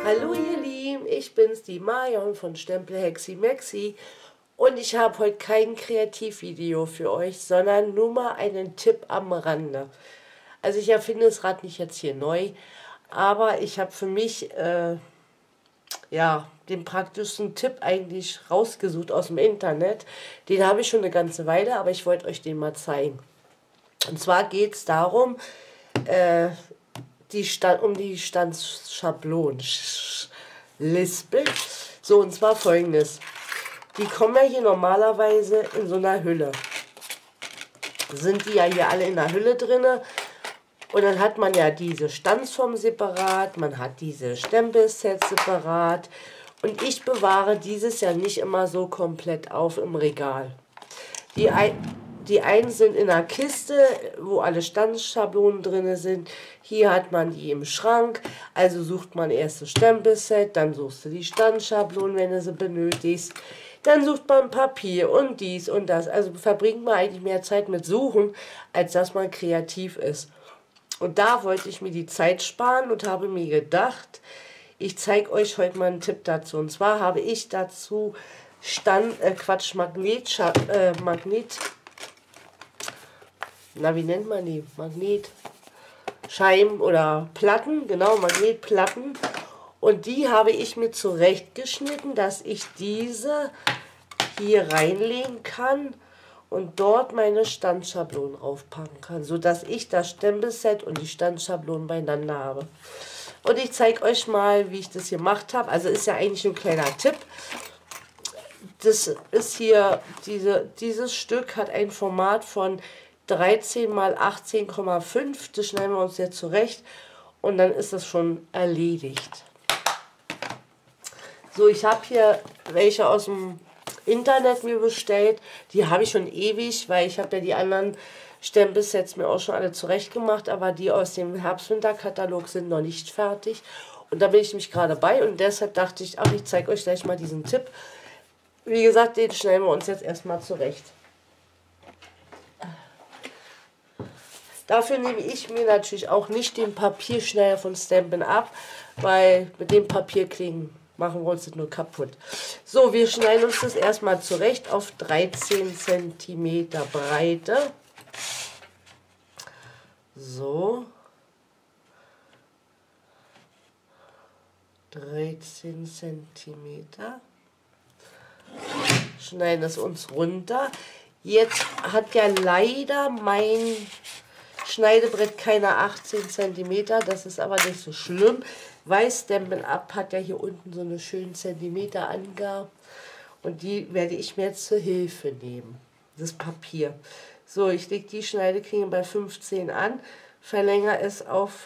Hallo ihr Lieben, ich bin's, die Marion von Stempel Hexi Maxi und ich habe heute kein Kreativvideo für euch, sondern nur mal einen Tipp am Rande. Also ich erfinde das Rad nicht jetzt hier neu, aber ich habe für mich ja, den praktischsten Tipp eigentlich rausgesucht aus dem Internet. Den habe ich schon eine ganze Weile, aber ich wollte euch den mal zeigen. Und zwar geht es darum, um die Standschablonen. Lispel. So, und zwar folgendes. Die kommen ja hier normalerweise in so einer Hülle. Sind die ja hier alle in der Hülle drin. Und dann hat man ja diese Stanzform separat, man hat diese Stempelsets separat. Und ich bewahre dieses ja nicht immer so komplett auf im Regal. Die einen sind in einer Kiste, wo alle Stanzschablonen drin sind. Hier hat man die im Schrank. Also sucht man erst das Stempelset, dann suchst du die Stanzschablonen, wenn du sie benötigst. Dann sucht man Papier und dies und das. Also verbringt man eigentlich mehr Zeit mit Suchen, als dass man kreativ ist. Und da wollte ich mir die Zeit sparen und habe mir gedacht, ich zeige euch heute mal einen Tipp dazu. Und zwar habe ich dazu wie nennt man die? Magnetscheiben oder Platten, genau, Magnetplatten. Und die habe ich mir zurechtgeschnitten, dass ich diese hier reinlegen kann und dort meine Stanzschablonen draufpacken kann, sodass ich das Stempelset und die Stanzschablonen beieinander habe. Und ich zeige euch mal, wie ich das gemacht habe. Also ist ja eigentlich ein kleiner Tipp. Das ist hier, dieses Stück hat ein Format von 13 mal 18,5. Das schneiden wir uns jetzt zurecht und dann ist das schon erledigt. So, ich habe hier welche aus dem Internet mir bestellt. Die habe ich schon ewig, weil ich habe ja die anderen Stempelsets mir auch schon alle zurecht gemacht, aber die aus dem Herbst-Winter-Katalog sind noch nicht fertig. Und da bin ich mich gerade bei und deshalb dachte ich, ach, ich zeige euch gleich mal diesen Tipp. Wie gesagt, den schneiden wir uns jetzt erstmal zurecht. Dafür nehme ich mir natürlich auch nicht den Papierschneider von Stampin' Up, weil mit dem Papierklingen machen wir uns das nur kaputt. So, wir schneiden uns das erstmal zurecht auf 13 cm Breite. So. 13 cm. Schneiden es uns runter. Jetzt hat ja leider mein Schneidebrett keine 18 cm. Das ist aber nicht so schlimm, weil Stampin' Up hat ja hier unten so eine schöne Zentimeterangabe. Und die werde ich mir jetzt zur Hilfe nehmen. Das Papier. So, ich lege die Schneideklinge bei 15 an, verlängere es auf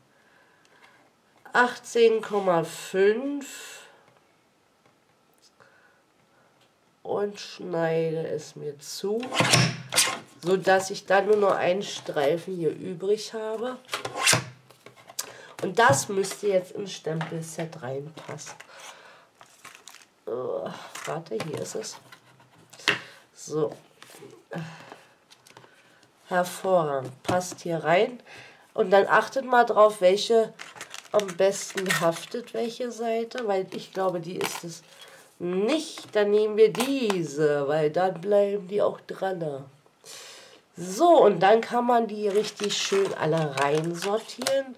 18,5 und schneide es mir zu, so dass ich dann nur noch einen Streifen hier übrig habe. Und das müsste jetzt ins Stempelset reinpassen. Oh, warte, hier ist es. So. Hervorragend. Passt hier rein. Und dann achtet mal drauf, welche am besten haftet, welche Seite, weil ich glaube, die ist es nicht. Dann nehmen wir diese, weil dann bleiben die auch dran. So, und dann kann man die richtig schön alle rein sortieren.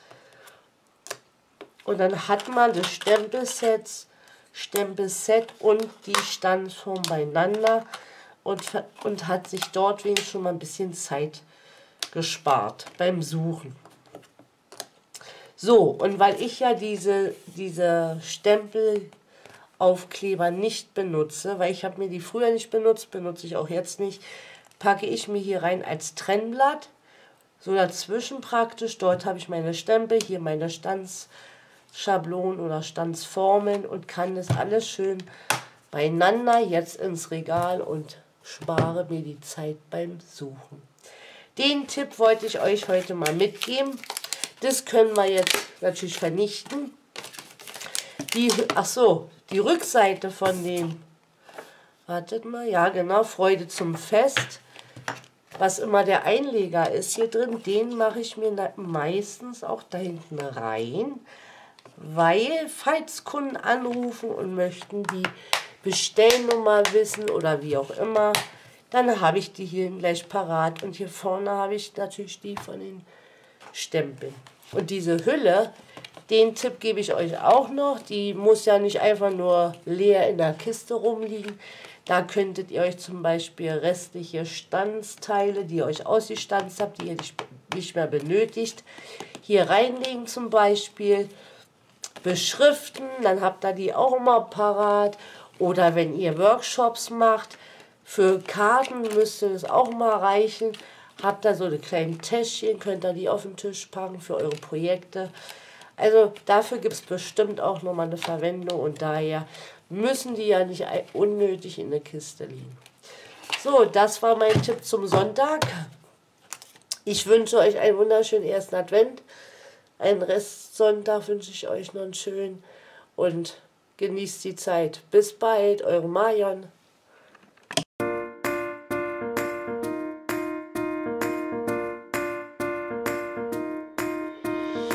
Und dann hat man das Stempelset und die Stanzform beieinander und hat sich dort wenigstens schon mal ein bisschen Zeit gespart beim Suchen. So, und weil ich ja diese Stempelaufkleber nicht benutze, weil ich habe mir die früher nicht benutzt, benutze ich auch jetzt nicht, packe ich mir hier rein als Trennblatt, so dazwischen praktisch, dort habe ich meine Stempel, hier meine Stanzschablonen oder Stanzformen und kann das alles schön beieinander jetzt ins Regal und spare mir die Zeit beim Suchen. Den Tipp wollte ich euch heute mal mitgeben. Das können wir jetzt natürlich vernichten. Die Rückseite von dem, wartet mal, ja genau, Freude zum Fest, was immer der Einleger ist hier drin, den mache ich mir meistens auch da hinten rein. weil falls Kunden anrufen und möchten die Bestellnummer wissen oder wie auch immer, dann habe ich die hier gleich parat und hier vorne habe ich natürlich die von den Stempeln. Und diese Hülle, den Tipp gebe ich euch auch noch, die muss ja nicht einfach nur leer in der Kiste rumliegen. Da könntet ihr euch zum Beispiel restliche Stanzteile, die ihr euch ausgestanzt habt, die ihr nicht mehr benötigt, hier reinlegen zum Beispiel, beschriften, dann habt ihr die auch immer parat. Oder wenn ihr Workshops macht, für Karten müsste es auch mal reichen. Habt ihr so eine kleinen Täschchen, könnt ihr die auf den Tisch packen für eure Projekte. Also dafür gibt es bestimmt auch nochmal eine Verwendung und daher müssen die ja nicht unnötig in der Kiste liegen. So, das war mein Tipp zum Sonntag. Ich wünsche euch einen wunderschönen ersten Advent. Einen Restsonntag wünsche ich euch noch einen schönen und genießt die Zeit. Bis bald, eure Marion.